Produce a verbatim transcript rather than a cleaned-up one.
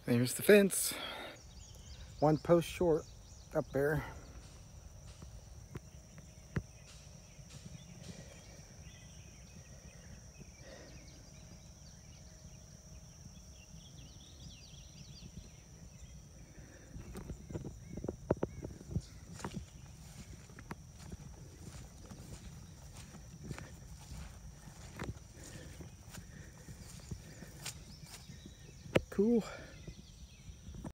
There's the fence. One post short up there. Cool.